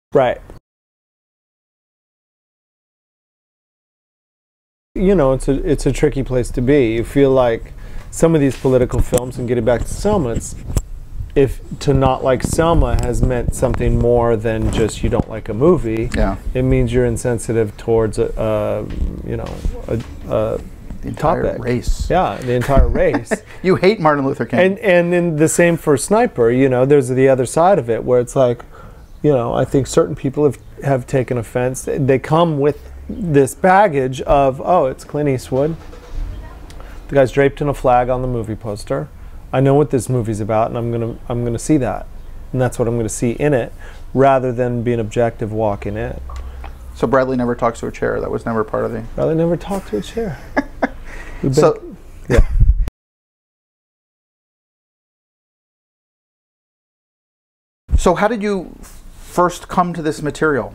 Right. You know, it's a tricky place to be. You feel like some of these political films, and getting back to Selma, if to not like Selma has meant something more than just you don't like a movie. Yeah. It means you're insensitive towards the entire topic. Race. Yeah, the entire race. You hate Martin Luther King. And then the same for Sniper. You know, there's the other side of it where it's like, you know, I think certain people have taken offense. They come with this baggage of, oh, it's Clint Eastwood. The guy's draped in a flag on the movie poster. I know what this movie's about, and I'm gonna see that, and that's what I'm gonna see in it, rather than being objective walking in. So Bradley never talks to a chair. That was never part of the. Bradley never talked to a chair. So yeah. So how did you first come to this material?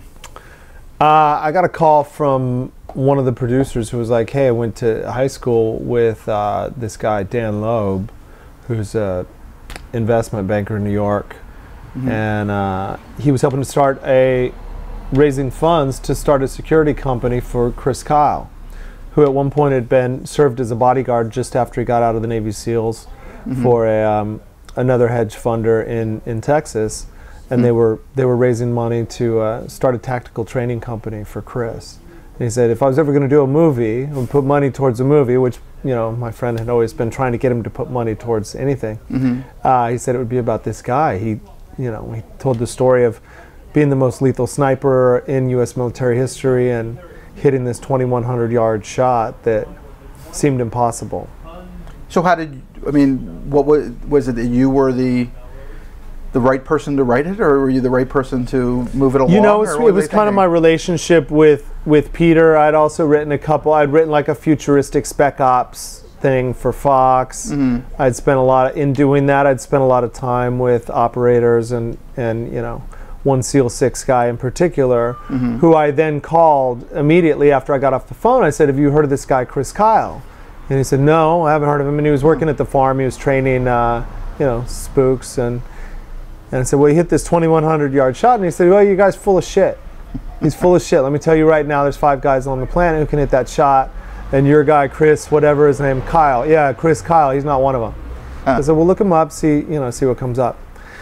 I got a call from one of the producers who was like, hey, I went to high school with this guy, Dan Loeb, who's a investment banker in New York. Mm-hmm. And he was helping to start raising funds to start a security company for Chris Kyle, who at one point had served as a bodyguard just after he got out of the Navy SEALs mm-hmm. for another hedge funder in Texas. And they were raising money to start a tactical training company for Chris. And he said, if I was ever going to do a movie, I would put money towards a movie, which, you know, my friend had always been trying to get him to put money towards anything. Mm-hmm. He said it would be about this guy. He told the story of being the most lethal sniper in U.S. military history and hitting this 2,100-yard shot that seemed impossible. So how did, I mean, what was it that you were the right person to write it, or were you the right person to move it along? You know, it was kind of my relationship with Peter. I'd also written I'd written like a futuristic spec ops thing for Fox. Mm-hmm. I'd spent in doing that, I'd spent a lot of time with operators and you know, one SEAL 6 guy in particular, mm-hmm. who I then called immediately after I got off the phone. I said, have you heard of this guy, Chris Kyle? And he said, no, I haven't heard of him. And he was working at the farm. He was training, you know, spooks. And I said, well, he hit this 2,100-yard shot. And he said, well, you guys full of shit. He's full of shit. Let me tell you right now, there's 5 guys on the planet who can hit that shot. And your guy, Chris, whatever his name, Kyle. Yeah, Chris Kyle, he's not one of them. I said, well, look him up, see what comes up.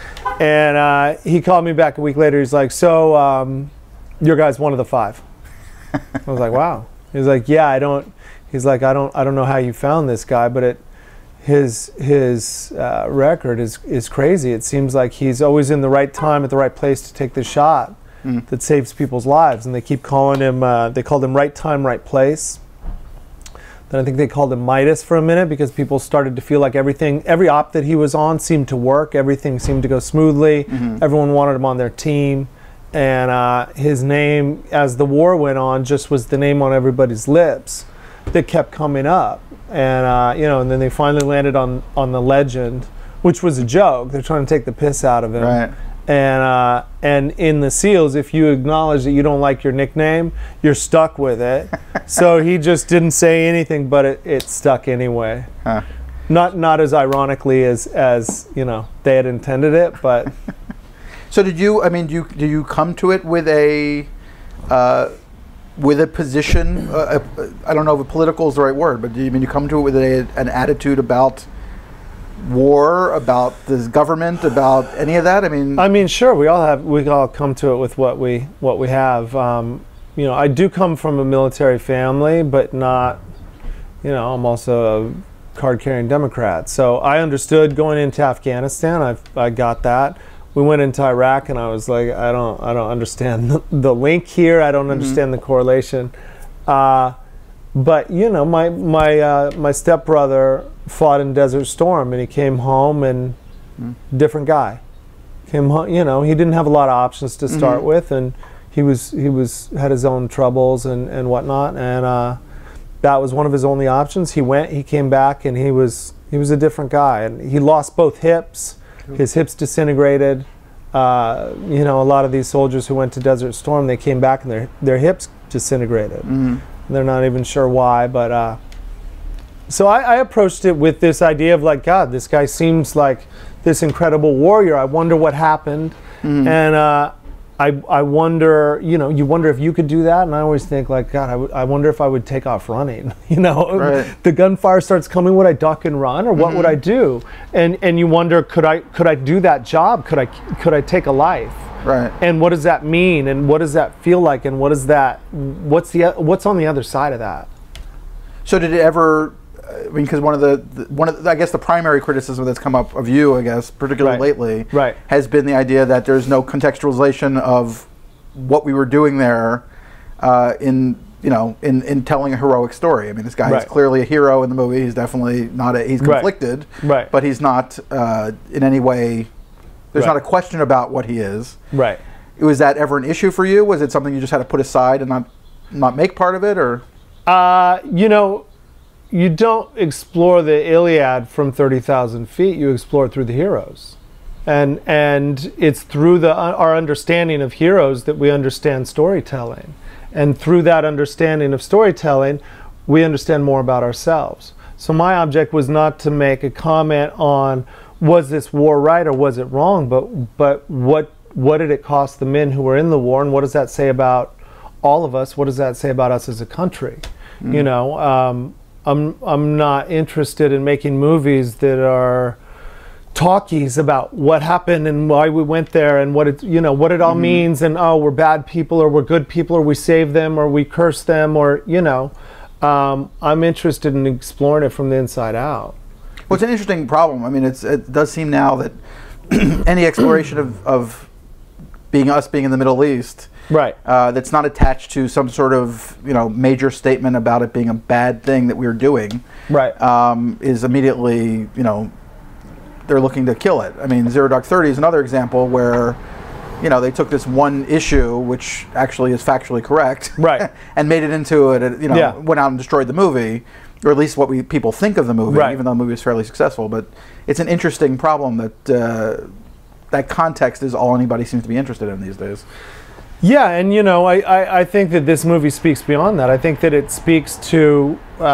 And he called me back a week later. He's like, so your guy's one of the 5. I was like, wow. He was like, yeah, I don't know how you found this guy, but his record is crazy. It seems like he's always in the right time at the right place to take the shot that saves people's lives. And they keep calling him, they called him right time, right place. Then I think they called him Midas for a minute because people started to feel like every op that he was on seemed to work. Everything seemed to go smoothly. Mm-hmm. Everyone wanted him on their team. And his name, as the war went on, just was the name on everybody's lips that kept coming up. And you know, and then they finally landed on the legend, which was a joke. They're trying to take the piss out of him. Right. And in the SEALs, if you acknowledge that you don't like your nickname, you're stuck with it. So he just didn't say anything, but it stuck anyway. Huh. Not as ironically as you know they had intended it, but. So did you? I mean, do you come to it with a position? I don't know if political is the right word, but you come to it with an attitude about war, about the government, about any of that? I mean, sure. We all come to it with what we have. You know, I do come from a military family, but not. You know, I'm also a card-carrying Democrat, so I understood going into Afghanistan. I got that. We went into Iraq, and I was like, I don't understand the link here. I don't understand the correlation. But you know, my stepbrother fought in Desert Storm, and he came home and different guy. Came home, you know, he didn't have a lot of options to start with, and he had his own troubles and whatnot, and that was one of his only options. He came back, and he was a different guy, and he lost both hips. His hips disintegrated. You know, a lot of these soldiers who went to Desert Storm, they came back and their hips disintegrated. They're not even sure why, but so I approached it with this idea of like, God, this guy seems like this incredible warrior. I wonder what happened. And I wonder, you know, you wonder if you could do that, and I always think like, God, I wonder if I would take off running. You know, right. The gunfire starts coming, would I duck and run, or what would I do? And you wonder, could I do that job? Could I take a life? Right. And what does that mean? And what does that feel like? And what's on the other side of that? So did it ever? I mean, because one of the I guess the primary criticism that's come up of you, I guess, particularly lately, has been the idea that there's no contextualization of what we were doing there in telling a heroic story. I mean, this guy is clearly a hero in the movie. He's definitely not he's conflicted, but he's not in any way. There's not a question about what he is. Right. Was that ever an issue for you? Was it something you just had to put aside and not make part of it, or? You know. You don't explore the Iliad from 30,000 feet. You explore it through the heroes, and it's through our understanding of heroes that we understand storytelling, and through that understanding of storytelling, we understand more about ourselves. So my object was not to make a comment on was this war right or was it wrong, but what did it cost the men who were in the war, and what does that say about all of us? What does that say about us as a country? You know. I'm not interested in making movies that are talkies about what happened and why we went there and what it all means, and oh, we're bad people or we're good people or we save them or we curse them, or I'm interested in exploring it from the inside out. Well, it's an interesting problem. I mean, it does seem now that any exploration of being in the Middle East, that's not attached to some sort of major statement about it being a bad thing that we're doing, is immediately they're looking to kill it. I mean, Zero Dark 30 is another example where they took this one issue, which actually is factually correct, and made it into went out and destroyed the movie, or at least what people think of the movie, even though the movie is fairly successful. But it's an interesting problem that that context is all anybody seems to be interested in these days. Yeah, and I think that this movie speaks beyond that. I think that it speaks to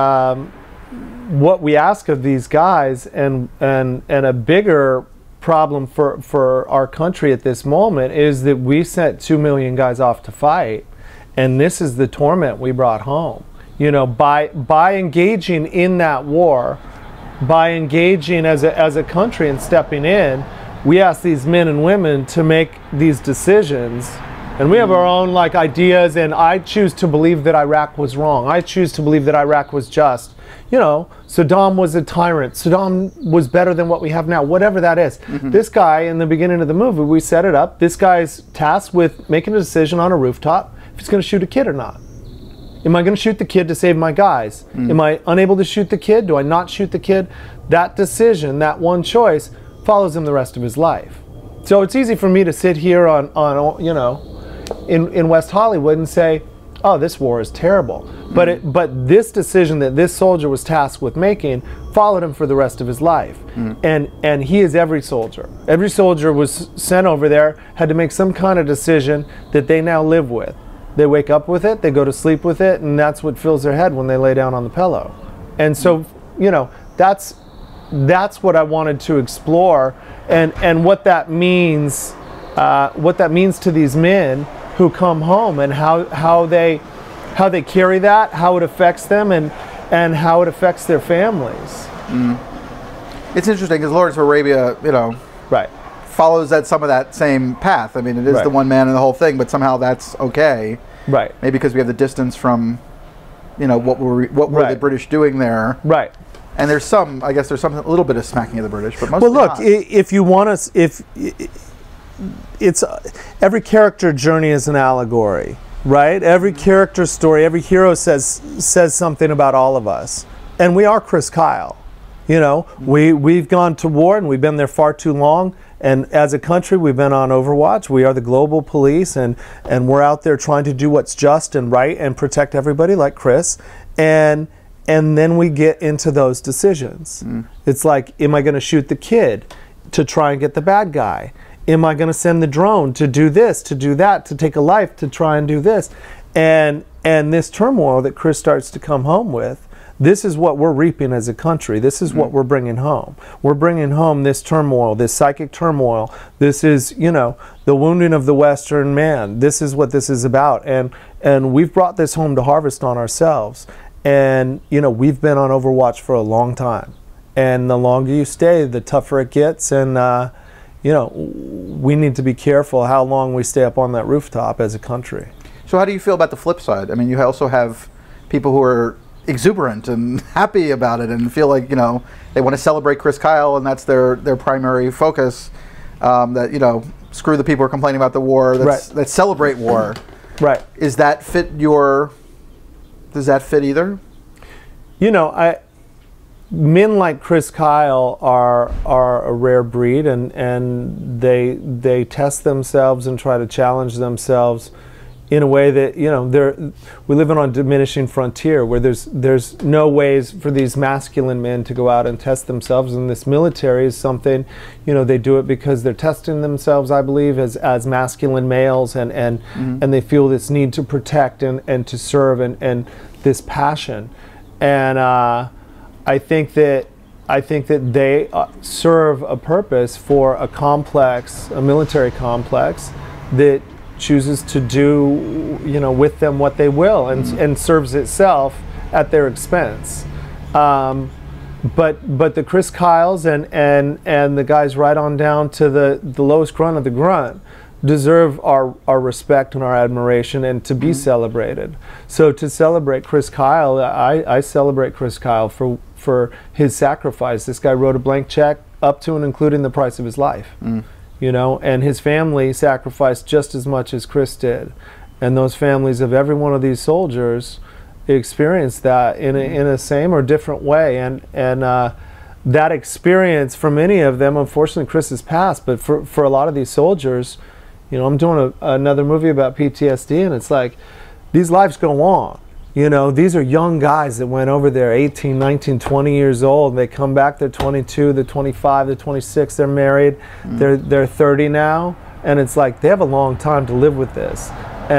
what we ask of these guys, and a bigger problem for our country at this moment is that we sent 2 million guys off to fight, and this is the torment we brought home. By engaging in that war, by engaging as a country and stepping in, we ask these men and women to make these decisions. And we have our own ideas, and I choose to believe that Iraq was wrong. I choose to believe that Iraq was just. Saddam was a tyrant. Saddam was better than what we have now, whatever that is. This guy, in the beginning of the movie, we set it up. This guy's tasked with making a decision on a rooftop if he's going to shoot a kid or not. Am I going to shoot the kid to save my guys? Am I unable to shoot the kid? Do I not shoot the kid? That decision, that one choice, follows him the rest of his life. So it's easy for me to sit here in West Hollywood and say, oh, this war is terrible. But this decision that this soldier was tasked with making followed him for the rest of his life. And he is every soldier. Every soldier was sent over there, had to make some kind of decision that they now live with. They wake up with it, they go to sleep with it, and that's what fills their head when they lay down on the pillow. And so, that's what I wanted to explore, and what that means to these men who come home, and how they carry that, how it affects them, and how it affects their families. It's interesting because Lawrence of Arabia, follows some of that same path. I mean, it is the one man and the whole thing, but somehow that's okay. Maybe because we have the distance from, what were the British doing there. And there's a little bit of smacking of the British, but mostly not. If you want to, it's every character journey is an allegory, right? Every character story, every hero says something about all of us, and we are Chris Kyle. We've gone to war and we've been there far too long, and as a country we've been on Overwatch. We are the global police, and we're out there trying to do what's just and right and protect everybody, like Chris, and then we get into those decisions. It's like, am I going to shoot the kid to try and get the bad guy? Am I going to send the drone to do this, to do that, to take a life, to try and do this? And this turmoil that Chris starts to come home with, this is what we're reaping as a country. This is what we're bringing home. We're bringing home this turmoil, this psychic turmoil. This is, you know, the wounding of the Western man. This is what this is about. And we've brought this home to harvest on ourselves. And, you know, we've been on Overwatch for a long time. And the longer you stay, the tougher it gets. And, you know, we need to be careful how long we stay up on that rooftop as a country. So how do you feel about the flip side? I mean, you also have people who are exuberant and happy about it and feel like, you know, they want to celebrate Chris Kyle and that's their primary focus. That, you know, screw the people who are complaining about the war, that celebrate war. Right. Does that fit either? You know, men like Chris Kyle are a rare breed, and they test themselves and try to challenge themselves in a way that, you know, we live on a diminishing frontier where there's no ways for these masculine men to go out and test themselves, and this military is something, you know, they do it because they're testing themselves, I believe, as masculine males, and they feel this need to protect and to serve and this passion, and I think that they serve a purpose for a military complex that chooses to do, you know, with them what they will, and serves itself at their expense. But the Chris Kyles and the guys right on down to the lowest grunt of the grunt deserve our respect and our admiration and to be celebrated. So to celebrate Chris Kyle, I celebrate Chris Kyle for his sacrifice. This guy wrote a blank check up to and including the price of his life. You know, and his family sacrificed just as much as Chris did. And those families of every one of these soldiers experienced that in a same or different way. And that experience for many of them, unfortunately Chris has passed, but for a lot of these soldiers, you know, I'm doing another movie about PTSD, and it's like, these lives go on. You know, these are young guys that went over there 18, 19, 20 years old. They come back, they're 22, they're 25, they're 26, they're married, they're 30 now, and it's like they have a long time to live with this.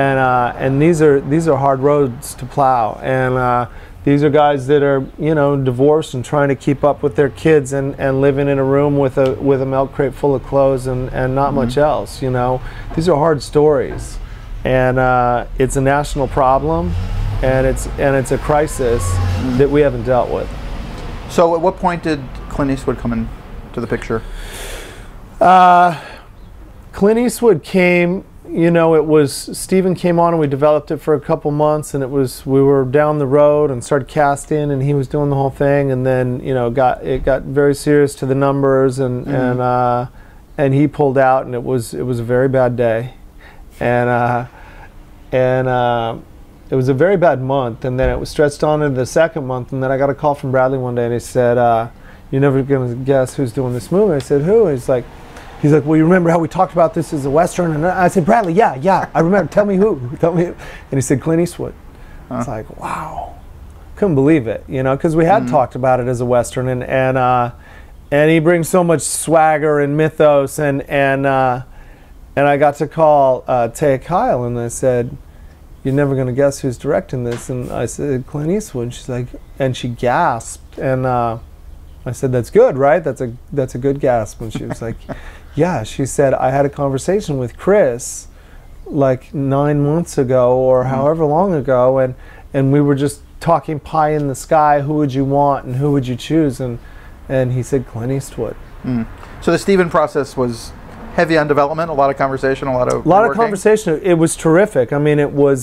And these are hard roads to plow. And these are guys that are, you know, divorced and trying to keep up with their kids and living in a room with a milk crate full of clothes and not much else, you know. These are hard stories. And it's a national problem. And it's a crisis that we haven't dealt with. So at what point did Clint Eastwood come into the picture? Clint Eastwood came, you know, Steven came on and we developed it for a couple months, and we were down the road and started casting, and he was doing the whole thing, and then, you know, it got very serious to the numbers, and he pulled out, and it was a very bad day. And it was a very bad month, and then it was stretched on into the second month, and then I got a call from Bradley one day, and he said, "You're never going to guess who's doing this movie." I said, "Who?" He's like, "Well, you remember how we talked about this as a Western?" And I said, "Bradley, yeah, I remember. Tell me who. Tell me." And he said, "Clint Eastwood." It's like, wow, couldn't believe it, you know, because we had talked about it as a Western, and he brings so much swagger and mythos, and I got to call Taya Kyle, and I said, "You're never going to guess who's directing this." And I said, "Clint Eastwood." She's like, and she gasped, and I said, "That's good, right? That's a good gasp." And she was like, "Yeah." She said, "I had a conversation with Chris like 9 months ago or however long ago, and we were just talking pie in the sky. Who would you want and who would you choose?" And he said, "Clint Eastwood." So the Steven process was heavy on development, a lot of conversation, a lot of conversation. It was terrific. I mean, it was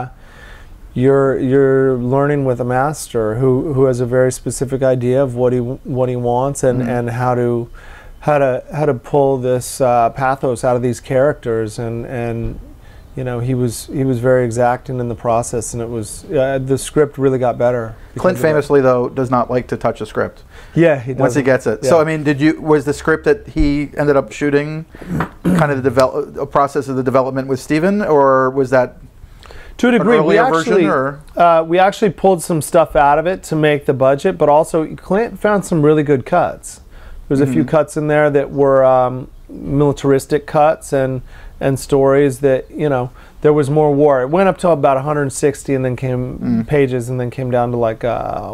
you're learning with a master who has a very specific idea of what he wants and how to pull this pathos out of these characters, and you know, he was very exacting in the process, and it was the script really got better. Clint famously, though, does not like to touch a script. Yeah, he does. Once he gets it. Yeah. So, I mean, was the script that he ended up shooting kind of a process of the development with Steven, or was that to a degree? An earlier version, we actually pulled some stuff out of it to make the budget, but also Clint found some really good cuts. There's a few cuts in there that were militaristic cuts, and and stories that, you know, there was more war. It went up to about 160 and then came pages and then came down to like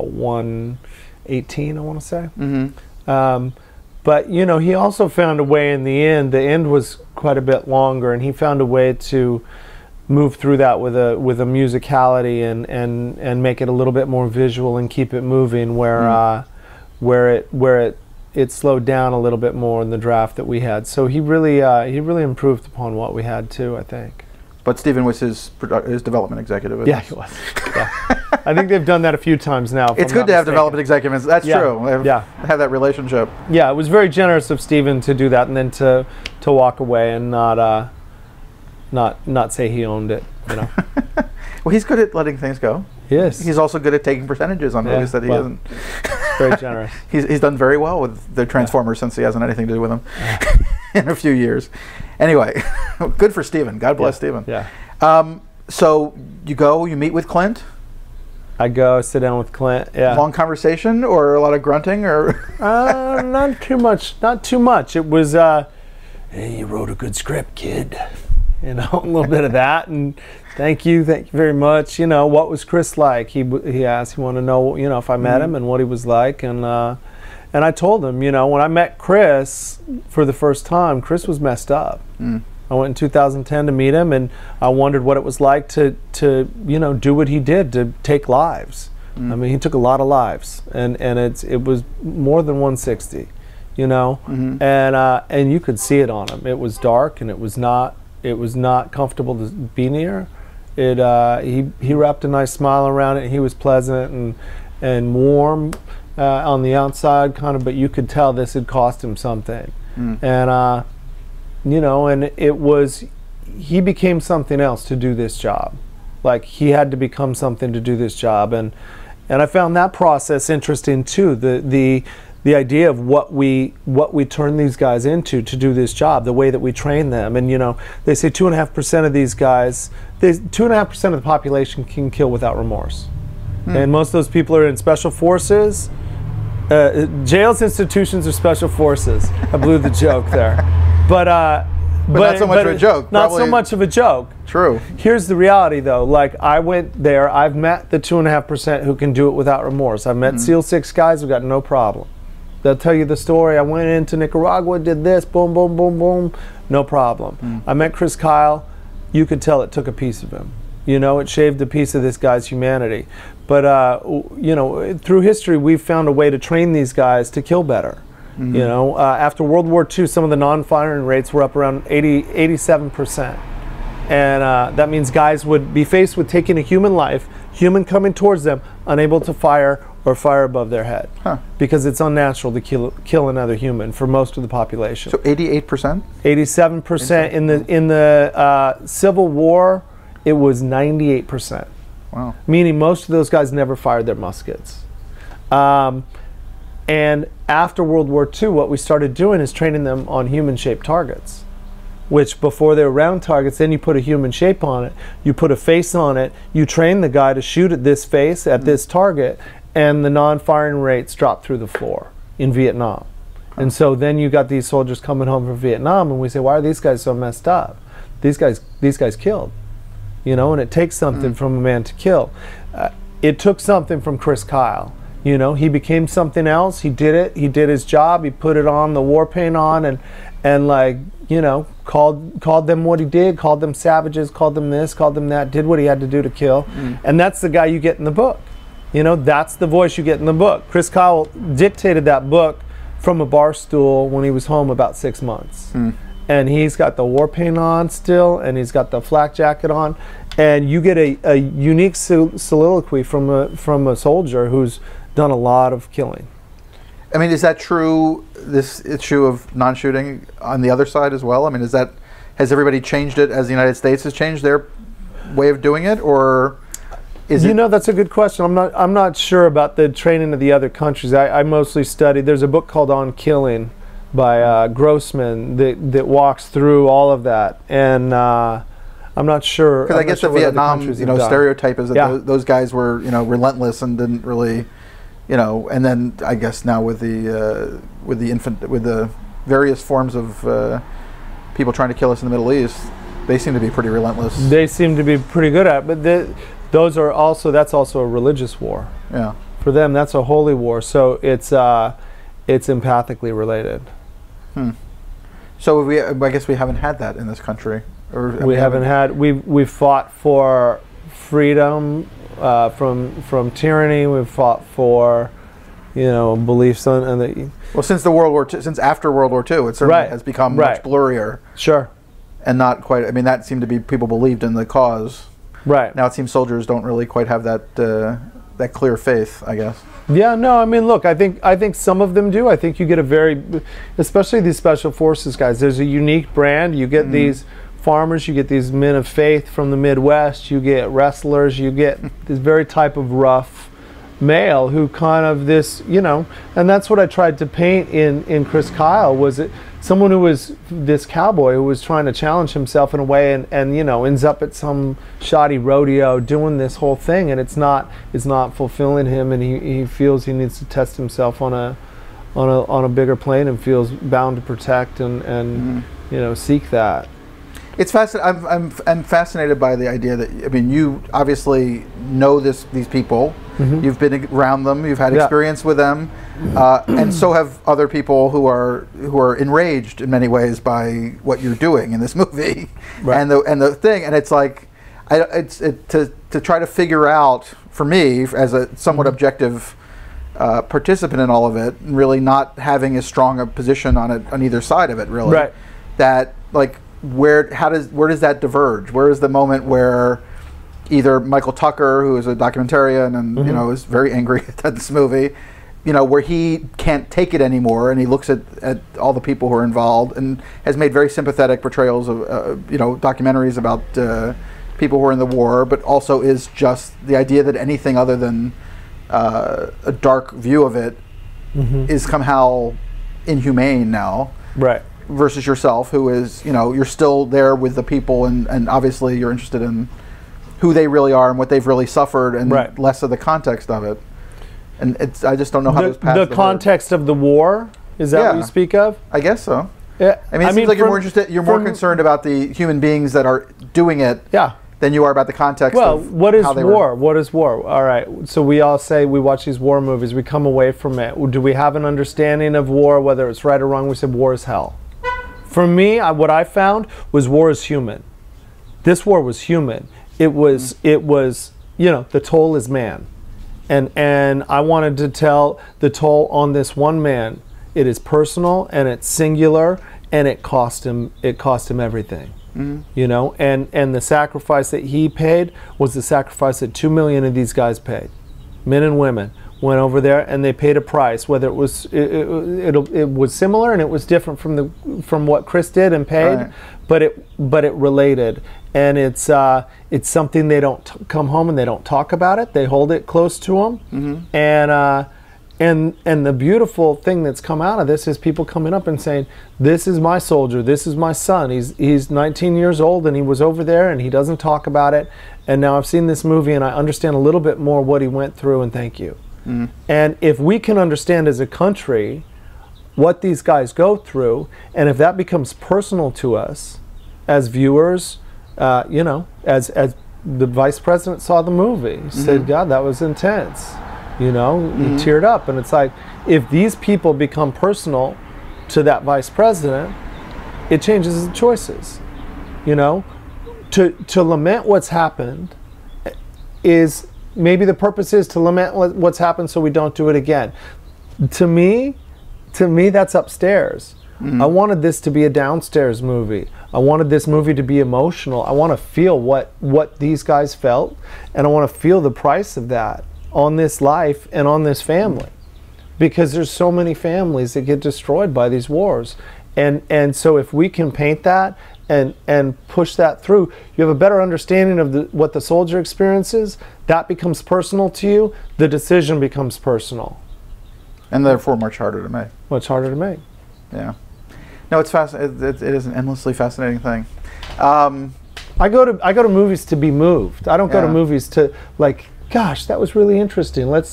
118, I want to say. But, you know, he also found a way in the end. The end was quite a bit longer, and he found a way to move through that with a musicality and make it a little bit more visual and keep it moving, where it slowed down a little bit more in the draft that we had. So he really improved upon what we had too, I think. But Stephen was his development executive. Yeah, he was. Yeah. I think they've done that a few times now. It's good to have development executives. That's true. Have that relationship. Yeah, it was very generous of Stephen to do that, and then to walk away and not say he owned it. You know. Well, he's good at letting things go. Yes. He's also good at taking percentages on movies that he doesn't. Very generous. He's done very well with the Transformers since he hasn't anything to do with them in a few years. Anyway, good for Stephen. God bless Stephen. Yeah. So you meet with Clint? I go sit down with Clint. Yeah. Long conversation or a lot of grunting or? Not too much. Not too much. It was, hey, you wrote a good script, kid. You know, a little bit of that, and thank you very much. You know, what was Chris like? He asked, he wanted to know, you know, if I met him and what he was like, and I told him, you know, when I met Chris for the first time, Chris was messed up. I went in 2010 to meet him, and I wondered what it was like to you know, do what he did, to take lives. I mean, he took a lot of lives, and it was more than 160, you know, and you could see it on him. It was dark, and it was not comfortable to be near. He wrapped a nice smile around it. He was pleasant and warm on the outside, kind of, but you could tell this had cost him something. And you know, and he became something else to do this job. Like, he had to become something to do this job, and I found that process interesting too. The idea of what we turn these guys into to do this job, the way that we train them. And, you know, they say 2.5% of these guys, 2.5% of the population can kill without remorse. And most of those people are in special forces. Jails, institutions, or special forces. I blew the joke there. But not so much of a joke. Not so much of a joke. True. Here's the reality, though. Like, I went there. I've met the 2.5% who can do it without remorse. I've met SEAL 6 guys who got no problem. They'll tell you the story. I went into Nicaragua, did this, boom, boom, boom, boom, no problem. I met Chris Kyle. You could tell it took a piece of him. You know, it shaved a piece of this guy's humanity. But, you know, through history, we've found a way to train these guys to kill better. You know, after World War II, some of the non-firing rates were up around 87%. And that means guys would be faced with taking a human life, human coming towards them, unable to fire or fire above their head, because it's unnatural to kill another human for most of the population. So 88%? 87%. In the Civil War, it was 98%. Wow. Meaning most of those guys never fired their muskets. And after World War II, what we started doing is training them on human-shaped targets, which before they were round targets, then you put a human shape on it, you put a face on it, you train the guy to shoot at this face, at this target, and the non-firing rates dropped through the floor in Vietnam. And so then you got these soldiers coming home from Vietnam, and we say, why are these guys so messed up? These guys killed, you know, and it takes something from a man to kill. It took something from Chris Kyle. You know, he became something else. He did it. He did his job. He put it on, the war paint on, and like, you know, called them what he did, called them savages, called them this, called them that, did what he had to do to kill. And that's the guy you get in the book. You know, that's the voice you get in the book. Chris Kyle dictated that book from a bar stool when he was home about 6 months. And he's got the war paint on still, and he's got the flak jacket on, and you get a unique soliloquy from a soldier who's done a lot of killing. I mean, is that true, this issue of non-shooting on the other side as well? I mean, has everybody changed it as the United States has changed their way of doing it, or is it? You know, that's a good question. I'm not sure about the training of the other countries. I mostly studied, there's a book called On Killing by Grossman that walks through all of that, and I'm not sure. Because I guess the Vietnam, you know, stereotype is that those guys were, you know, relentless and didn't really, you know, and then I guess now with the various forms of people trying to kill us in the Middle East, They seem to be pretty relentless. They seem to be pretty good at it, but that's also a religious war. Yeah. For them, that's a holy war. So it's empathically related. So I guess we haven't had that in this country. Or we've fought for freedom from tyranny. We've fought for, beliefs since after World War II, it certainly has become much blurrier. Sure. And not quite. I mean, that seemed to be people believed in the cause. Right. Now it seems soldiers don't really quite have that clear faith, I guess. Yeah, no, I mean, look, I think some of them do. I think you get especially these special forces guys, there's a unique brand. You get these farmers, you get these men of faith from the Midwest, you get wrestlers, you get this very type of rough male who kind of and that's what I tried to paint in Chris Kyle, was it someone who was this cowboy who was trying to challenge himself in a way and ends up at some shoddy rodeo doing this whole thing, and it's not fulfilling him, and he feels he needs to test himself on a bigger plane and feels bound to protect and seek that. It's fascinating. I'm fascinated by the idea that, I mean, you obviously know these people. You've been around them. You've had experience with them, and so have other people who are enraged in many ways by what you're doing in this movie, and the thing. And it's like, to try to figure out, for me as a somewhat objective participant in all of it, and really not having as strong a position on either side of it, really. Right. That, like, where does that diverge? Where is the moment where either Michael Tucker, who is a documentarian and is very angry at this movie, where he can't take it anymore, and he looks at all the people who are involved and has made very sympathetic portrayals of documentaries about people who are in the war, but also is just the idea that anything other than a dark view of it is somehow inhumane now. Right. Versus yourself, who is, you're still there with the people, and obviously you're interested in who they really are and what they've really suffered, and less of the context of it. And I just don't know how those paths. The context of the war, is that what you speak of? I guess so. Yeah. I mean, it seems like you're more interested. You're more concerned about the human beings that are doing it. Yeah. Than you are about the context. Well, what is war? What is war? All right. So we all say we watch these war movies. We come away from it. Do we have an understanding of war, whether it's right or wrong? We said war is hell. For me, what I found was war is human. This war was human. It was, the toll is man. And I wanted to tell the toll on this one man. It is personal, and it's singular, and it cost him everything. And the sacrifice that he paid was the sacrifice that 2 million of these guys paid. Men and women went over there and they paid a price, whether it was similar and it was different from what Chris did and paid, but it related, and it's something they don't come home and they don't talk about it. They hold it close to them, and the beautiful thing that's come out of this is people coming up and saying, "This is my soldier. This is my son. He's 19 years old and he was over there and he doesn't talk about it. And now I've seen this movie and I understand a little bit more what he went through, and thank you." And if we can understand as a country what these guys go through, and if that becomes personal to us as viewers, as the vice president saw the movie, he said, "God, that was intense." He teared up, and it's like, if these people become personal to that vice president, it changes the choices. To lament what's happened is, maybe the purpose is to lament what's happened so we don't do it again. To me, that's upstairs. I wanted this to be a downstairs movie. I wanted this movie to be emotional. I want to feel what these guys felt, and I want to feel the price of that on this life and on this family, because there's so many families that get destroyed by these wars, and so if we can paint that and push that through, you have a better understanding of what the soldier experiences. That becomes personal to you. The decision becomes personal, and therefore much harder to make. Much harder to make. Yeah. No, it's fascinating. It is an endlessly fascinating thing. I go to movies to be moved. I don't go to movies to, like, gosh, that was really interesting. Let's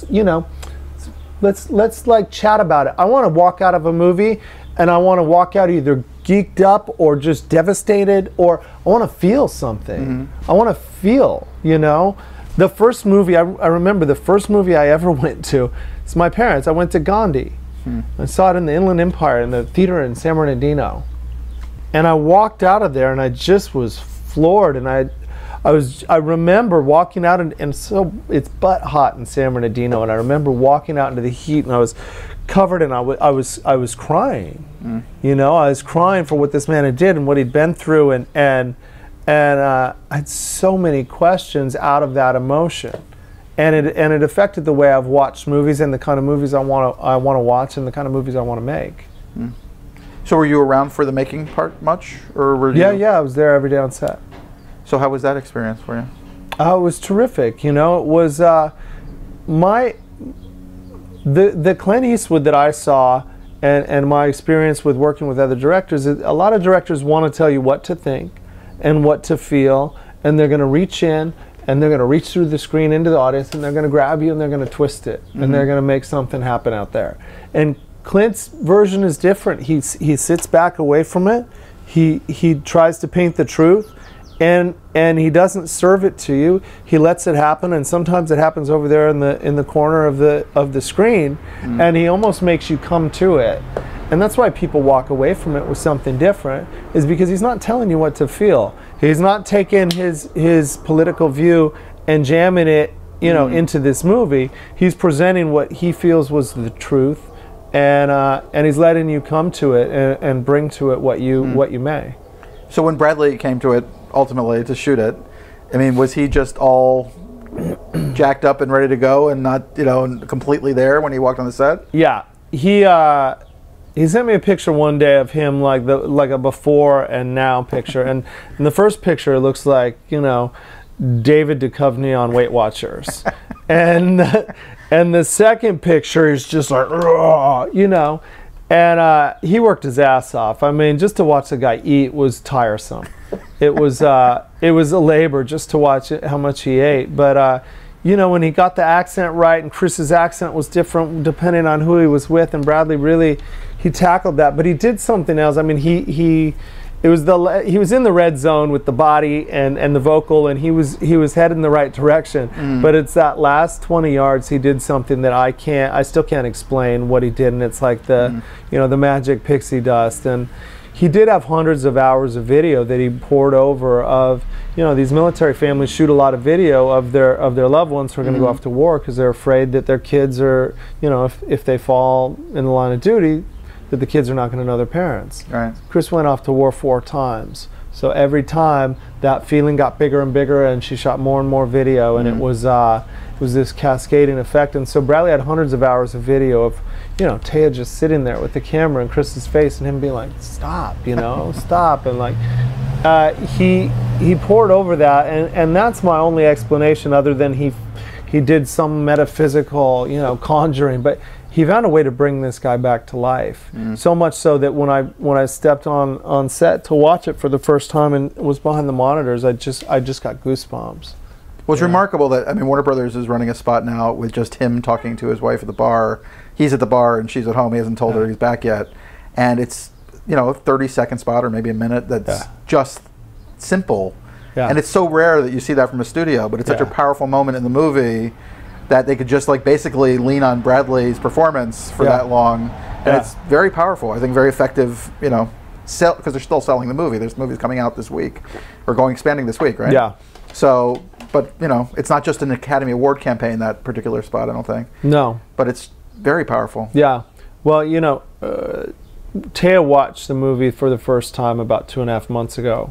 like chat about it. I want to walk out of a movie and I want to walk out either geeked up or just devastated, or I want to feel something. I want to feel, you know. The first movie, I remember the first movie I ever went to, it's my parents. I went to Gandhi. I saw it in the Inland Empire in the theater in San Bernardino. And I walked out of there and I just was floored. And I remember walking out and so it's butt hot in San Bernardino, and I remember walking out into the heat and I was covered and I was crying. You know, I was crying for what this man had did and what he'd been through, and I had so many questions out of that emotion, and it affected the way I've watched movies and the kind of movies I want to watch and the kind of movies I want to make. So were you around for the making part much, or were you? Yeah, I was there every day on set. So how was that experience for you? It was terrific. You know, it was the Clint Eastwood that I saw, and my experience with working with other directors. A lot of directors want to tell you what to think and what to feel, and they're going to reach in and they're going to reach through the screen into the audience, and they're going to grab you and they're going to twist it, and they're going to make something happen out there. And Clint's version is different. He sits back away from it. He tries to paint the truth, and he doesn't serve it to you. He lets it happen, and sometimes it happens over there in the corner of the screen, and he almost makes you come to it. And that's why people walk away from it with something different, is because he's not telling you what to feel. He's not taking his political view and jamming it, you know, into this movie. He's presenting what he feels was the truth, and he's letting you come to it and bring to it what you may. So when Bradley came to it ultimately to shoot it, I mean, was he just all jacked up and ready to go and not, you know, completely there when he walked on the set? Yeah, he sent me a picture one day of him, like a before and now picture, and in the first picture it looks like, you know, David Duchovny on Weight Watchers, and the second picture is just like, you know, and he worked his ass off. I mean, just to watch the guy eat was tiresome. It was a labor just to watch how much he ate, but. You know, when he got the accent right, and Chris's accent was different depending on who he was with, and Bradley really, he tackled that. But he did something else. I mean, he was in the red zone with the body and the vocal, and he was heading the right direction. But it's that last 20 yards he did something that I still can't explain what he did, and it's like the you know, the magic pixie dust. And he did have hundreds of hours of video that he poured over of, you know, these military families shoot a lot of video of their loved ones who are going to go off to war because they're afraid that their kids are, you know, if they fall in the line of duty, that the kids are not going to know their parents. Right. Chris went off to war 4 times. So every time that feeling got bigger and bigger, and she shot more and more video, and it was this cascading effect. And so Bradley had hundreds of hours of video of, you know, Taya just sitting there with the camera in Chris's face and him being like, stop, you know, stop. And like, he poured over that, and that's my only explanation, other than he did some metaphysical, you know, conjuring, but he found a way to bring this guy back to life. So much so that when I stepped on set to watch it for the first time and was behind the monitors, I just got goosebumps. Well, it's remarkable that, I mean, Warner Brothers is running a spot now with just him talking to his wife at the bar. He's at the bar and she's at home. He hasn't told her he's back yet. And it's, you know, a 30-second spot or maybe a minute that's just simple. And it's so rare that you see that from a studio, but it's such a powerful moment in the movie that they could just like basically lean on Bradley's performance for that long. And it's very powerful. I think very effective, you know, because they're still selling the movie. There's movies coming out this week, or expanding this week, right? Yeah. So, but you know, it's not just an Academy Award campaign, that particular spot, I don't think. No. But it's very powerful. Yeah. Well, you know, Taya watched the movie for the first time about 2.5 months ago,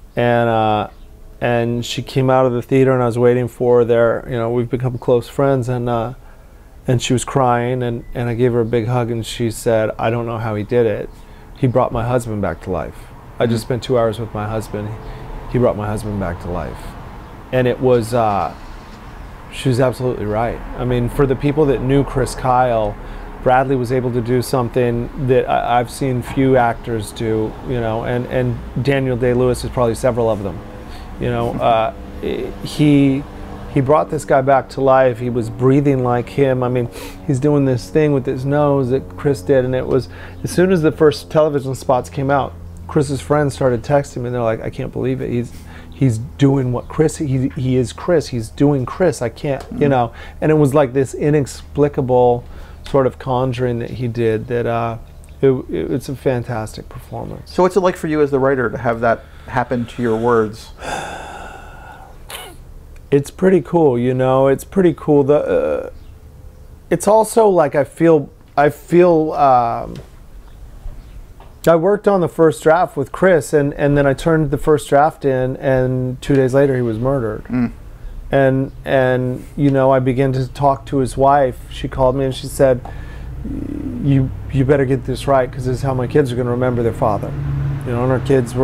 and she came out of the theater, and I was waiting for her there. You know, we've become close friends, and she was crying, and I gave her a big hug, and she said, "I don't know how he did it. He brought my husband back to life. I just spent 2 hours with my husband. He brought my husband back to life." And it was, she was absolutely right. I mean, for the people that knew Chris Kyle, Bradley was able to do something that I've seen few actors do, you know, and Daniel Day-Lewis is probably several of them. You know, he brought this guy back to life. He was breathing like him. I mean, he's doing this thing with his nose that Chris did, and it was, as soon as the first television spots came out, Chris's friends started texting me, and they're like, I can't believe it. He's doing what Chris, he is Chris, he's doing Chris, I can't, you know. And it was like this inexplicable sort of conjuring that he did that it's a fantastic performance. So what's it like for you as the writer to have that happen to your words? It's pretty cool, you know, it's pretty cool. It's also like I worked on the first draft with Chris, and then I turned the first draft in, and 2 days later he was murdered. And you know, I began to talk to his wife. She called me and she said, you better get this right, because this is how my kids are going to remember their father. You know, and our kids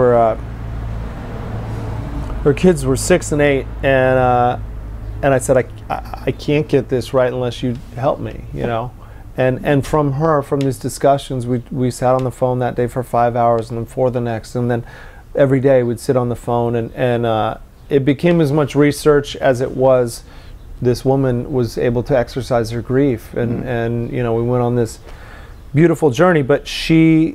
were 6 and 8, and I said, I can't get this right unless you help me, you know. And from these discussions, we sat on the phone that day for 5 hours, and then 4 the next, and then every day we'd sit on the phone, and it became as much research as it was this woman was able to exercise her grief, and you know, we went on this beautiful journey. But she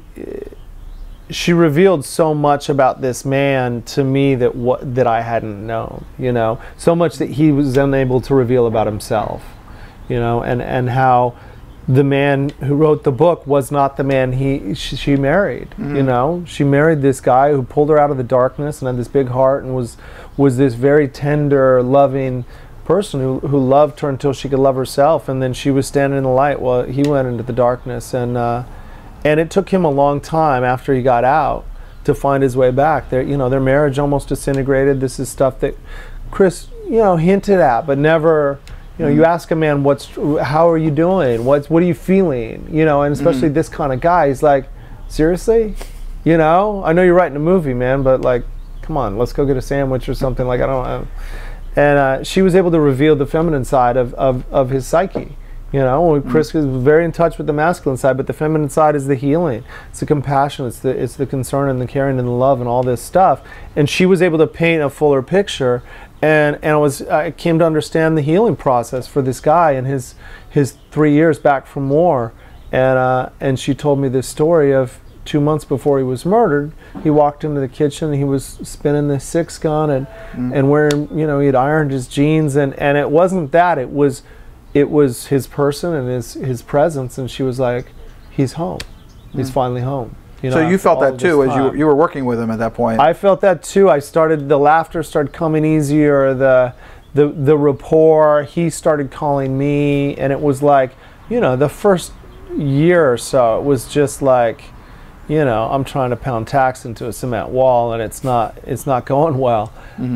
revealed so much about this man to me that I hadn't known, you know, so much that he was unable to reveal about himself, you know, and how the man who wrote the book was not the man she married. You know, she married this guy who pulled her out of the darkness and had this big heart, and was this very tender, loving person who loved her until she could love herself, and then she was standing in the light while he went into the darkness. And it took him a long time after he got out to find his way back. You know, their marriage almost disintegrated. This is stuff that Chris, you know, hinted at, but never. You know, you ask a man, how are you doing? What are you feeling? You know, and especially this kind of guy, he's like, seriously? You know, I know you're writing a movie, man, but like, come on, let's go get a sandwich or something. Like, I don't know. And she was able to reveal the feminine side of his psyche. You know, Chris is very in touch with the masculine side, but the feminine side is the healing. It's the compassion. It's the concern and the caring and the love and all this stuff. And she was able to paint a fuller picture. And I came to understand the healing process for this guy and his 3 years back from war. And she told me this story of 2 months before he was murdered. He walked into the kitchen and he was spinning the 6-gun and wearing, you know, he'd ironed his jeans, and it wasn't that, it was his person and his presence. And she was like, he's home. He's finally home. You know, so you felt that too, as you were working with him at that point. I felt that too. The laughter started coming easier, the rapport. He started calling me, and it was like, you know, the first year or so, it was just like, you know, I'm trying to pound tacks into a cement wall, and it's not going well.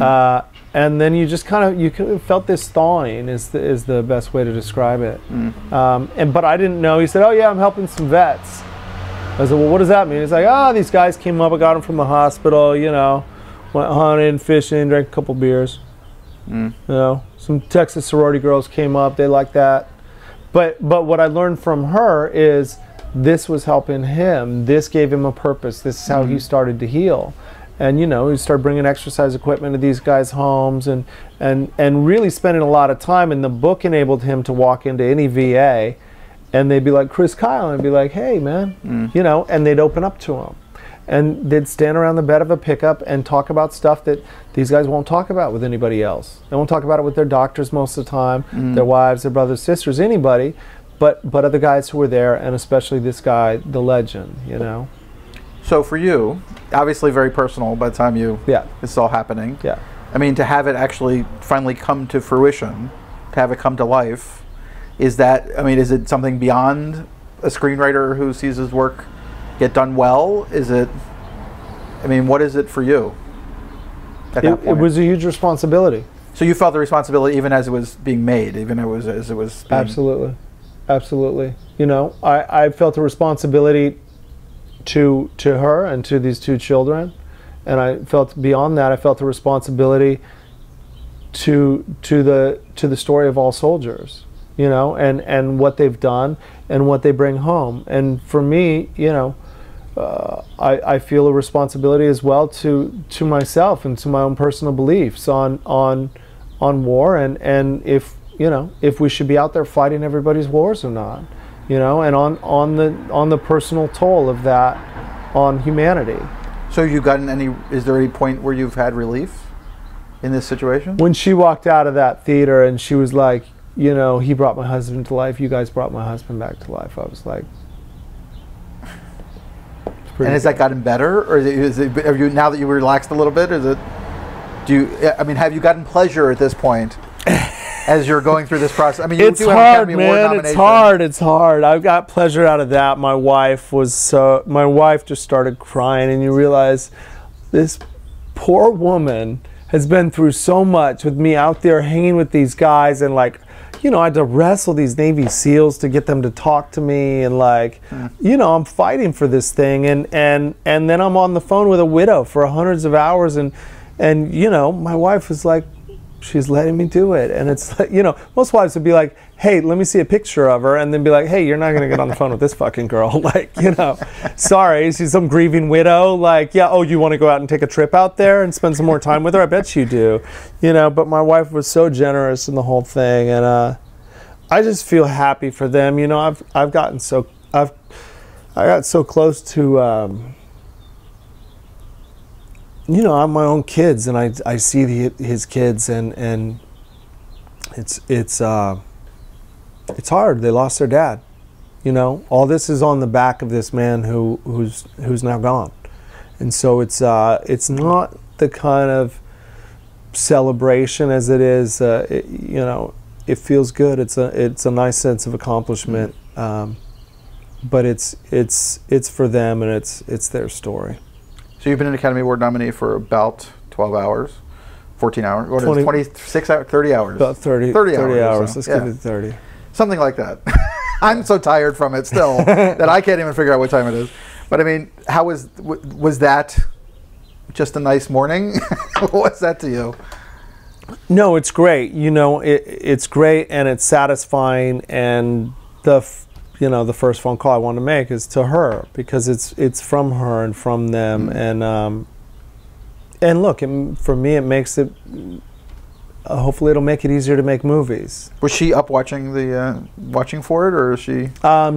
And then you just kind of felt this thawing is the best way to describe it. But I didn't know. He said, "Oh yeah, I'm helping some vets." I said, well, what does that mean? He's like, these guys came up, I got them from the hospital, you know, went hunting, fishing, drank a couple beers. You know, some Texas sorority girls came up, they liked that. But what I learned from her is this was helping him. This gave him a purpose. This is how he started to heal. And, you know, he started bringing exercise equipment to these guys' homes and really spending a lot of time. And the book enabled him to walk into any VA, and they'd be like, Chris Kyle, and I'd be like, hey, man, you know, and they'd open up to him. And they'd stand around the bed of a pickup and talk about stuff that these guys won't talk about with anybody else. They won't talk about it with their doctors most of the time, their wives, their brothers, sisters, anybody, but other guys who were there, and especially this guy, the legend, you know. So for you, obviously very personal by the time this is all happening. Yeah. I mean, to have it actually finally come to fruition, to have it come to life, is it something beyond a screenwriter who sees his work get done well? What is it for you at that point? It was a huge responsibility. So you felt the responsibility even as it was being made, even as it was being... Absolutely. You know, I felt a responsibility to her and to these 2 children, and I felt beyond that, I felt a responsibility to the story of all soldiers. You know, and what they've done and what they bring home. And for me, you know, I feel a responsibility as well to myself and to my own personal beliefs on war and if, you know, if we should be out there fighting everybody's wars or not, you know, and on the personal toll of that on humanity. So you gotten any? Is there any point where you've had relief in this situation? When she walked out of that theater and she was like, you know, he brought my husband to life. You guys brought my husband back to life. I was like. And has that gotten better, or are you now that you relaxed a little bit? Is it? I mean, have you gotten pleasure at this point as you're going through this process? I mean, it's hard, man. It's hard. It's hard. I've got pleasure out of that. My wife just started crying, and you realize this poor woman has been through so much with me out there hanging with these guys, and like, you know, I had to wrestle these Navy SEALs to get them to talk to me, and like, you know, I'm fighting for this thing, and then I'm on the phone with a widow for hundreds of hours, and you know, my wife is like, she's letting me do it, and it's like, you know, most wives would be like, hey, let me see a picture of her, and then be like, hey, you're not gonna get on the phone with this fucking girl, like, you know, sorry, she's some grieving widow, like, yeah, oh, you want to go out and take a trip out there and spend some more time with her? I bet you do, you know. But my wife was so generous in the whole thing, and I just feel happy for them. You know, I got so close to. You know, I have my own kids, and I see his kids, and it's hard. They lost their dad. You know, all this is on the back of this man who's now gone, and so it's not the kind of celebration as it is. You know, it feels good. It's a nice sense of accomplishment, but it's for them, and it's their story. So you've been an Academy Award nominee for about 12 hours, 14 hours, what 20, is it, 26 hours, 30 hours? About 30 hours. So. Let's give it 30. Something like that. I'm so tired from it still that I can't even figure out what time it is. But I mean, how was that just a nice morning? What was that to you? No, it's great. You know, it's great, and it's satisfying, and you know, the first phone call I want to make is to her, because it's from her and from them, and look, for me, it makes it. Hopefully, it'll make it easier to make movies. Was she up watching watching for it, or is she?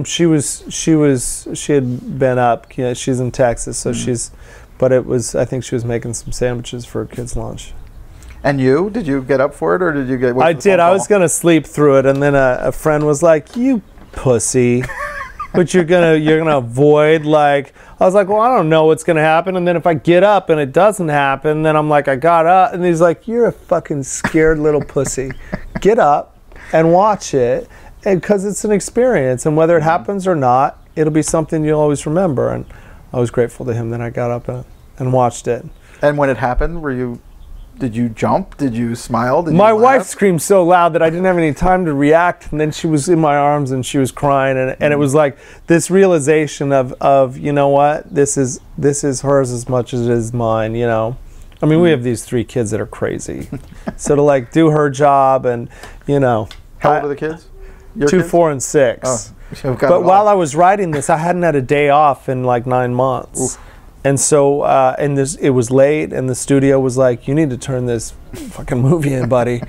She had been up. You know, she's in Texas, so she's. But it was. I think she was making some sandwiches for her kids' lunch. And you? Did you get up for it, or did you get? I did. I was gonna sleep through it, and then a friend was like, "You pussy, but you're gonna avoid." Like, I was like, well, I don't know what's gonna happen, and then if I get up and it doesn't happen, then I'm like, I got up, and he's like, you're a fucking scared little pussy. Get up and watch it, because it's an experience, and whether it happens or not, it'll be something you'll always remember. And I was grateful to him that I got up and watched it. And when it happened, did you jump? Did you smile? My wife screamed so loud that I didn't have any time to react, and then she was in my arms and she was crying, and it was like this realization of you know what, this is hers as much as it is mine, you know. I mean, we have these 3 kids that are crazy, so to like do her job, and you know. How old are the kids? 2, 4, and 6. Oh, but while I was writing this, I hadn't had a day off in like 9 months. Oof. And so, it was late, and the studio was like, you need to turn this fucking movie in, buddy.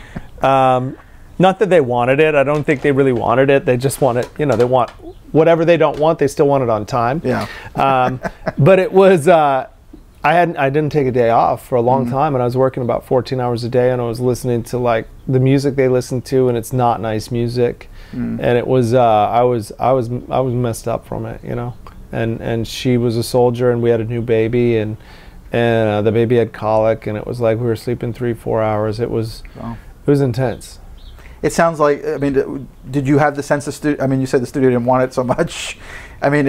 Not that they wanted it. I don't think they really wanted it. They just want it, you know, they want whatever they don't want, they still want it on time. Yeah. But it was, I didn't take a day off for a long time, and I was working about 14 hours a day, and I was listening to like the music they listen to, and it's not nice music. And it was, I was messed up from it, you know. And she was a soldier, and we had a new baby, and the baby had colic, and it was like we were sleeping 3-4 hours. It was intense. It sounds like, I mean, did you have the sense of I mean, you said the studio didn't want it so much. I mean,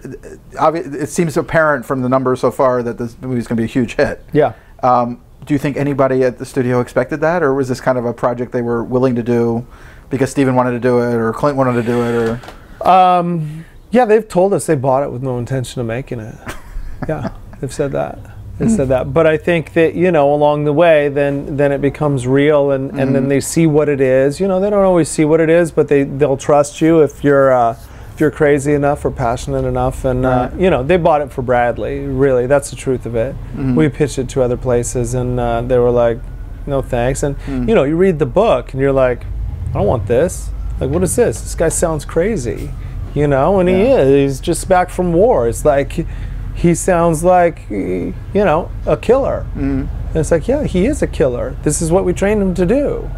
it seems apparent from the numbers so far that this movie is going to be a huge hit. Yeah. Do you think anybody at the studio expected that, or was this kind of a project they were willing to do because Steven wanted to do it, or Clint wanted to do it, or? Yeah, they've told us they bought it with no intention of making it. Yeah, they've said that. They've said that. But I think that, you know, along the way, then it becomes real, and then they see what it is. You know, they don't always see what it is, but they'll trust you if you're crazy enough or passionate enough. And you know, they bought it for Bradley. Really, that's the truth of it. We pitched it to other places, and they were like, no thanks. And you know, you read the book, and you're like, I don't want this. Like, what is this? This guy sounds crazy. You know, and he is. He's just back from war. It's like he sounds like, you know, a killer. And it's like, yeah, he is a killer. This is what we trained him to do.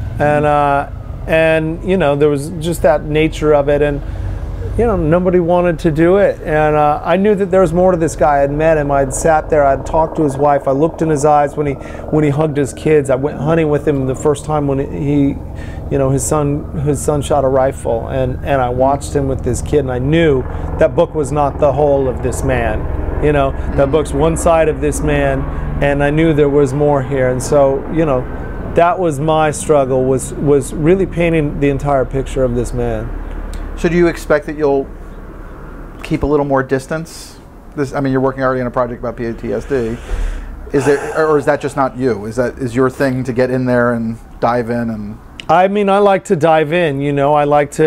And you know, there was just that nature of it, and you know, nobody wanted to do it. And I knew that there was more to this guy. I'd met him. I'd sat there. I'd talked to his wife. I looked in his eyes when he hugged his kids. I went hunting with him the first time when he, you know, his son shot a rifle, and I watched him with this kid, and I knew that book was not the whole of this man. You know, that book's one side of this man, and I knew there was more here. And so, you know, that was my struggle, was really painting the entire picture of this man. So do you expect that you'll keep a little more distance? I mean, you're working already on a project about PTSD. Is there, or is that just not you? Is your thing to get in there and dive in? And I mean, I like to dive in. You know, I like to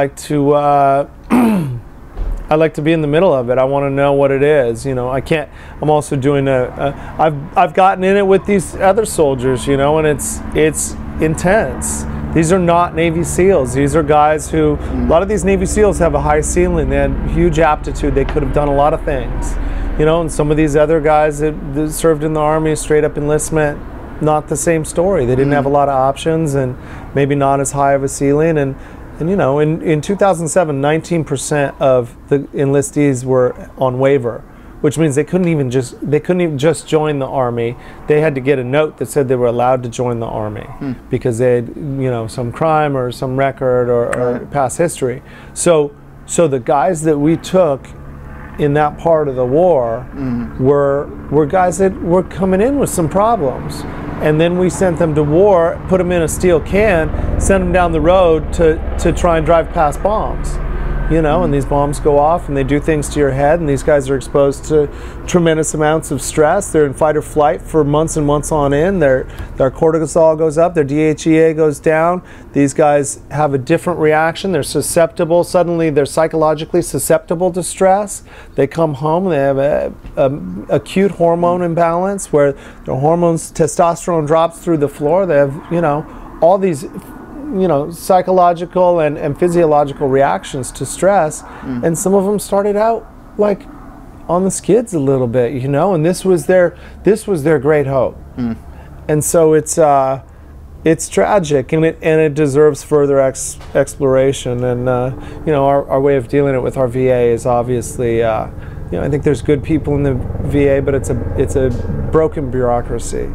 I like to be in the middle of it. I want to know what it is. You know, I can't. I'm also doing I've gotten in it with these other soldiers. You know, and it's intense. These are not Navy SEALs. These are guys who, a lot of these Navy SEALs have a high ceiling. They had huge aptitude. They could have done a lot of things. You know, and some of these other guys that served in the Army, straight up enlistment, not the same story. They didn't have a lot of options, and maybe not as high of a ceiling. And you know, in 2007, 19% of the enlistees were on waiver, which means they couldn't even just join the Army. They had to get a note that said they were allowed to join the Army because they had, you know, some crime or some record or past history. So the guys that we took in that part of the war were guys that were coming in with some problems. And then we sent them to war, put them in a steel can, sent them down the road to try and drive past bombs. You know, and these bombs go off and they do things to your head, and these guys are exposed to tremendous amounts of stress. They're in fight or flight for months and months on end. Their cortisol goes up, their DHEA goes down. These guys have a different reaction. They're susceptible. Suddenly they're psychologically susceptible to stress. They come home, they have a acute hormone imbalance where their hormones, testosterone drops through the floor. They have, you know, all these, you know, psychological and physiological reactions to stress, and some of them started out like on the skids a little bit, you know, and this was their great hope. And so it's tragic, and it deserves further exploration. And you know, our way of dealing it with our VA is obviously, you know, I think there's good people in the VA, but it's a broken bureaucracy.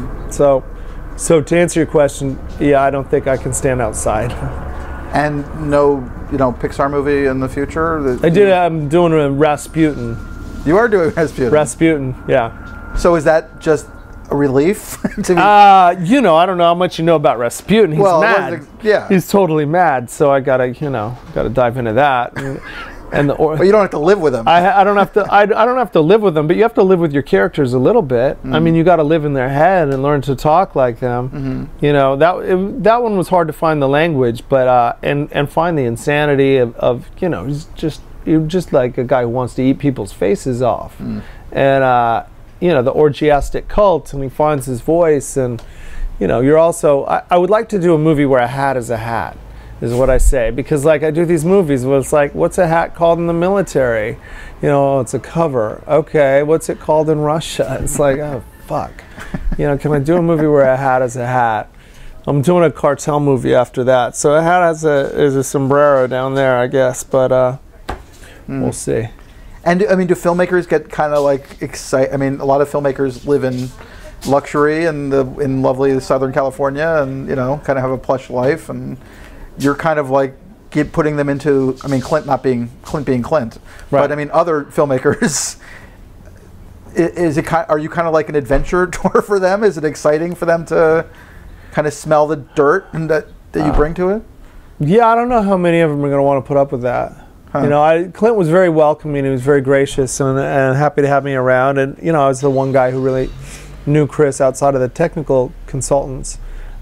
So to answer your question, yeah, I don't think I can stand outside. And no, you know, Pixar movie in the future? I'm doing a Rasputin. You are doing Rasputin? Rasputin, yeah. So is that just a relief? You know, I don't know how much you know about Rasputin. He's mad. Yeah. He's totally mad, so I gotta dive into that. But you don't have to live with them. I don't have to. I don't have to live with them, but you have to live with your characters a little bit. I mean, you got to live in their head and learn to talk like them. You know, that one was hard to find the language, but and find the insanity of you know, you're just like a guy who wants to eat people's faces off, and you know, the orgiastic cult, and he finds his voice, and you know, you're also. I would like to do a movie where a hat is a hat. Is what I say, because like I do these movies where it's like, what's a hat called in the military? You know, it's a cover. Okay, what's it called in Russia? It's like, oh fuck. You know, can I do a movie where a hat is a hat? I'm doing a cartel movie after that, so a hat is a sombrero down there, I guess. But we'll see. And I mean, do filmmakers get kind of like excited? I mean, a lot of filmmakers live in luxury and in lovely Southern California, and you know, kind of have a plush life, and you're kind of like putting them into, I mean, Clint being Clint, right. But I mean, other filmmakers, are you kind of like an adventure tour for them? Is it exciting for them to kind of smell the dirt and that you bring to it? Yeah, I don't know how many of them are going to want to put up with that. You know, Clint was very welcoming. He was very gracious and happy to have me around. And you know, I was the one guy who really knew Chris outside of the technical consultants.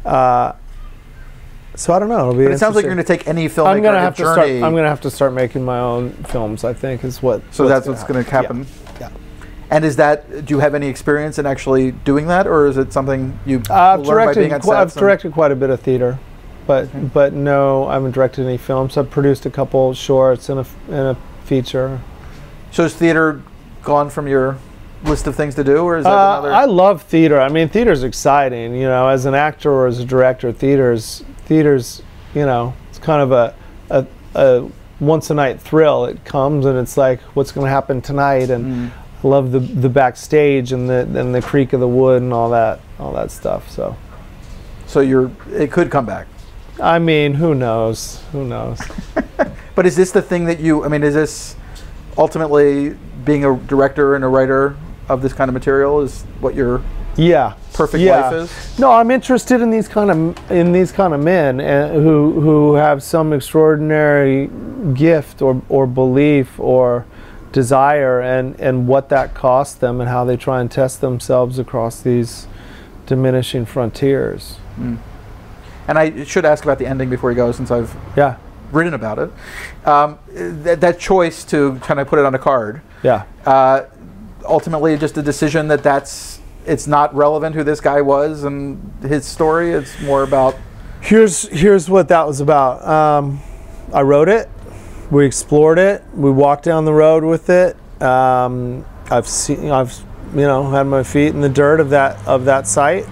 So I don't know. It'll be. But it sounds like you're going to take any filmmaker I'm going to have to start making my own films. I think is what. So that's what's going to happen. Yeah. And is that? Do you have any experience in actually doing that, or is it something you learned by being on sets? I've directed quite a bit of theater, but no, I haven't directed any films. I've produced a couple shorts and a feature. So is theater gone from your list of things to do, or is that another? I love theater. I mean, theater's exciting. You know, as an actor or as a director, theater's you know, it's kind of a once a night thrill. It comes and it's like, what's going to happen tonight? And I love the backstage and the creak of the wood and all that stuff. So it could come back. I mean, who knows? Who knows? But is this the thing that you? I mean, is this ultimately being a director and a writer of this kind of material is what your perfect life is? No, I'm interested in these kind of men who have some extraordinary gift or belief or desire, and what that costs them and how they try and test themselves across these diminishing frontiers. And I should ask about the ending before you go, since I've written about it. That choice to kind of put it on a card. Ultimately, just a decision it's not relevant who this guy was and his story. It's more about. Here's what that was about. I wrote it. We explored it. We walked down the road with it. I've had my feet in the dirt of that site,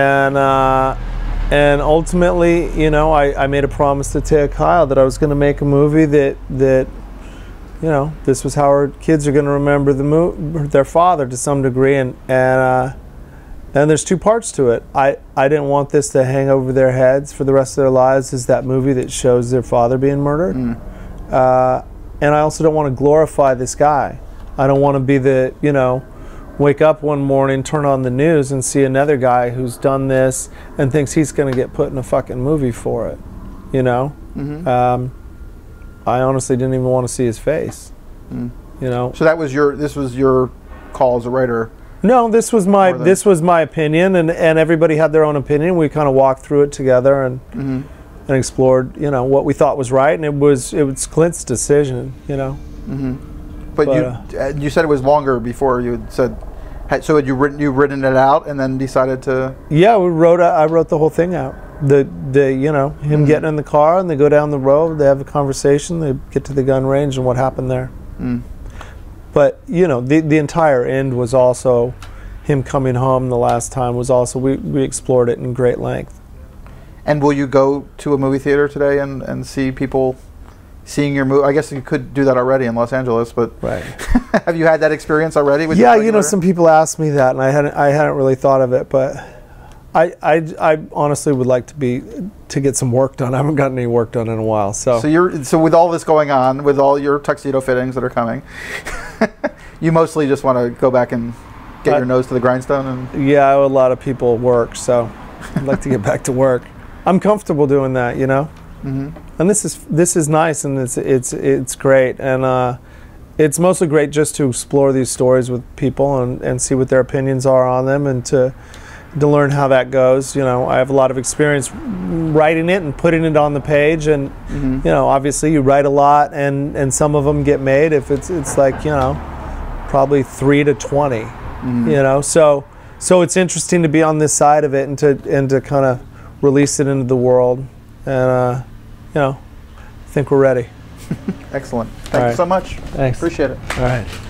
and ultimately, you know, I made a promise to Taya Kyle that I was going to make a movie that you know, this was how our kids are going to remember their father to some degree, and there's two parts to it. I didn't want this to hang over their heads for the rest of their lives as that movie that shows their father being murdered, and I also don't want to glorify this guy. I don't want to be the, you know, wake up one morning, turn on the news, and see another guy who's done this and thinks he's going to get put in a fucking movie for it, you know. I honestly didn't even want to see his face, you know. So this was your call as a writer. No, this was my opinion, and everybody had their own opinion. We kind of walked through it together and explored, you know, what we thought was right, and it was Clint's decision, you know. But you said it was longer before you had said. So had you written it out and then decided to? Yeah, I wrote the whole thing out. You know, him getting in the car and they go down the road, they have a conversation, they get to the gun range and what happened there. But, you know, the entire end was also him coming home the last time was also, we explored it in great length. And will you go to a movie theater today and see people seeing your movie? I guess you could do that already in Los Angeles, but have you had that experience already? With you know, some people ask me that, and I hadn't really thought of it, but I honestly would like to get some work done. I haven't gotten any work done in a while. So with all this going on, with all your tuxedo fittings that are coming, you mostly just want to go back and get your nose to the grindstone. And I owe a lot of people work, so I'd like to get back to work. I'm comfortable doing that, you know. And this is nice, and it's great, and it's mostly great just to explore these stories with people and see what their opinions are on them, and to learn how that goes. You know, I have a lot of experience writing it and putting it on the page, and you know, obviously you write a lot, and some of them get made. If it's like, you know, probably 3 to 20, you know. So it's interesting to be on this side of it and to kind of release it into the world, and you know, I think we're ready. Excellent. Thank you so much. Thanks. Appreciate it. All right.